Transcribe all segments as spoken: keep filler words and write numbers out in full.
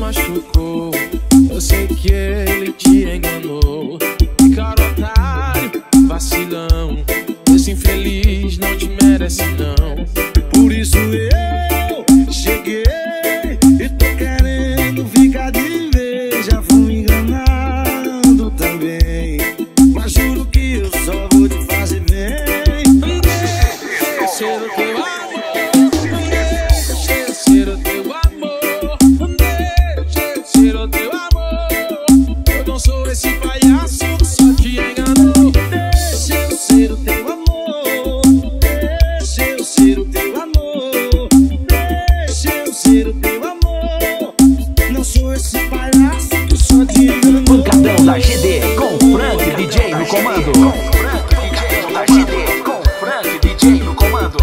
machucou. Eu sei que ele te enganou. Que cara otário, vacilão. Esse infeliz não te merece não. Por isso eu cheguei e tô querendo ficar de vez. Já fui enganado também, mas juro que eu só vou te fazer bem. Deixa ser o teu amor, deixa ser o teu amor, deixa ser o teu amor. Eu não sou esse palhaço que só te enganou. Deixa eu ser o teu amor, deixa eu ser o teu amor, deixa eu ser o teu amor. Não sou esse palhaço que só te enganou. Pancadão da G D com Frank D J no comando. Pancadão da G D com Frank D J no comando.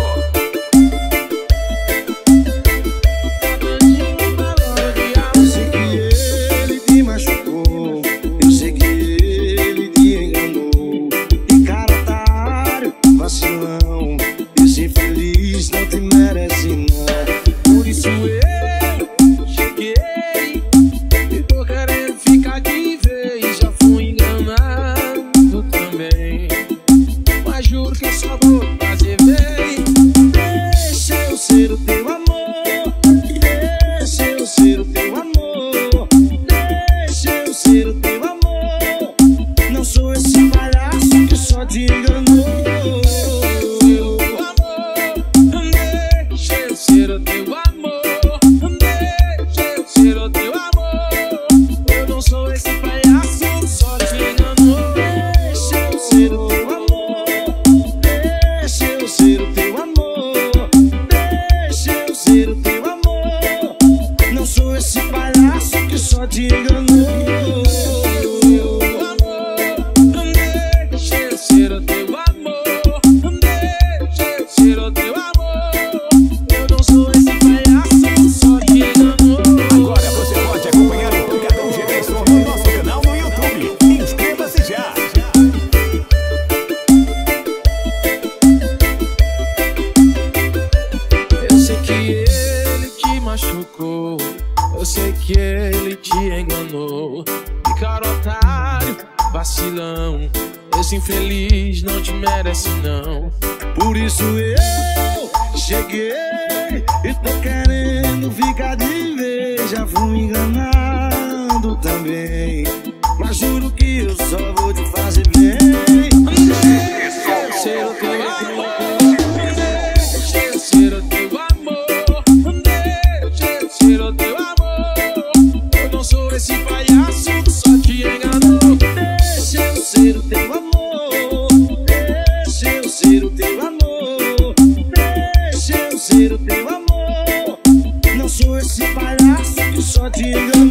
Eu sei que ele te machucou, eu sei que ele te enganou. Que cara otário, vacilão. Esse infeliz não te merece não. Por isso eu cheguei e tô querendo ficar de vez. Já fui enganado também, mas juro que eu só vou fazer bem. Deixa eu ser o teu amor, deixa eu ser o teu amor, deixa eu ser o teu amor. Não sou esse palhaço que só te enganou. Deixa eu ser o teu amor, deixa eu ser o teu amor. Eu não sou esse palhaço que só te enganou. Deixa eu ser o teu amor, deixa eu ser o teu amor, deixa eu ser o teu amor. Não sou esse palhaço que só te enganou. Deixa eu ser o teu amor, deixa eu ser o teu amor. Eu não sou esse palhaço que só te enganou. Agora você pode acompanhar o Pancadão G D no nosso canal no YouTube. Inscreva-se já. Eu sei que ele te machucou, eu sei que ele te enganou. Que cara otário, vacilão. Esse infeliz não te merece não. Por isso eu cheguei e tô querendo ficar de vez. Já fui enganado também, mas juro que eu só vou te fazer bem. Deixa eu ser o teu amor, deixa eu ser o teu amor, deixa eu ser o teu amor. Eu não sou esse palhaço que só te enganou. Deixa eu ser o teu amor, deixa eu ser o teu amor, deixa eu ser o teu amor. Não sou esse palhaço que só te enganou.